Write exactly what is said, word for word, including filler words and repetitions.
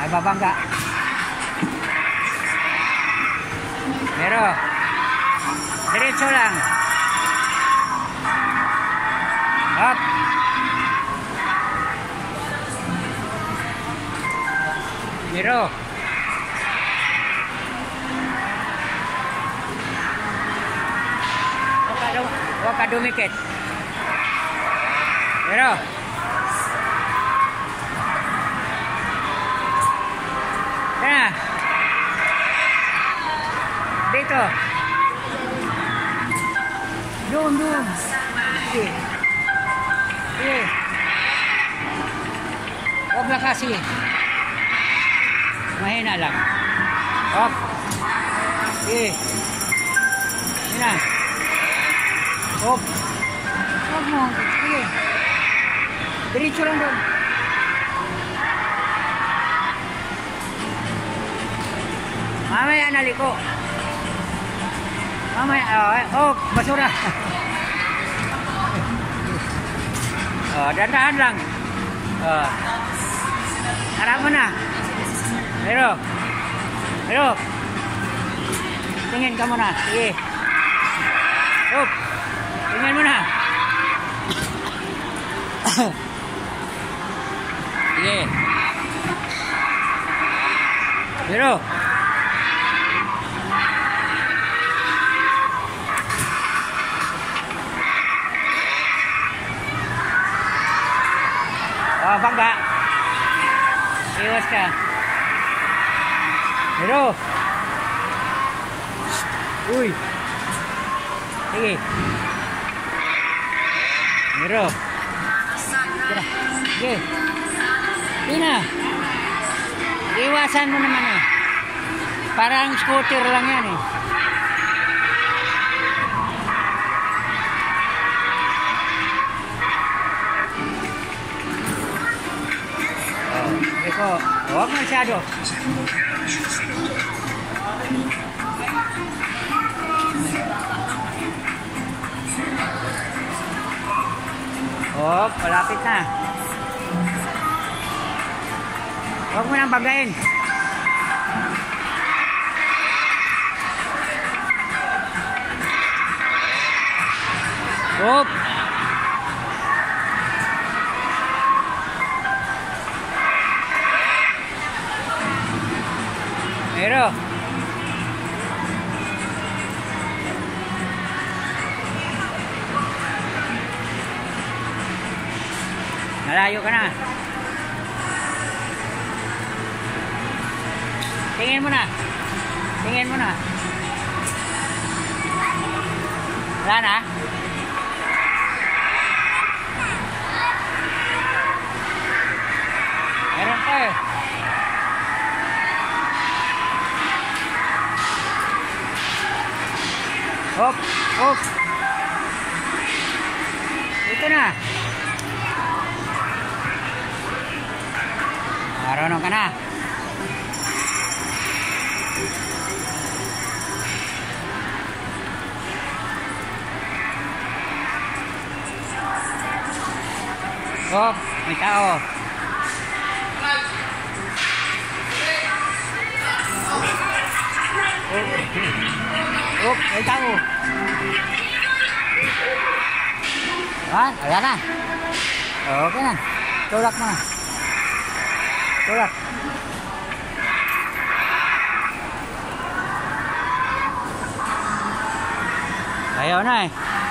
Nababangga. Pero diretso lang. Up. Pero huwag ka dumikit. Pero na dito doon doon sige sige huwag na kasi mahina lang up sige yun na up huwag mo sige diretso lang doon. Mamaya naliko. Mamaya, oh, oh basura. Oh, dandahan lang. Oh. Harap mo na. Pero, pero, tingin ka muna. Sige. Oh, tingin mo na. Sige. Pero, oh, bangga. Iwas ka. Pero. Uy. Sige. Pero. Tira. Sige. Tina. Iwasan mo naman eh. Parang scooter lang yan eh. Eko, huwag masyado. Oh, malapit na. Huwag mo nang bagayin. Hop. Pero malayo ka na. Tingin mo na. Tingin mo na. Wala na. Meron pa eh. Hop, hop. Ito na. Marunong ka na. Hop, may tao. Hop, may tao. Ah, wala na. Okay na. Tulak mo na. Tulak. Ayaw na eh.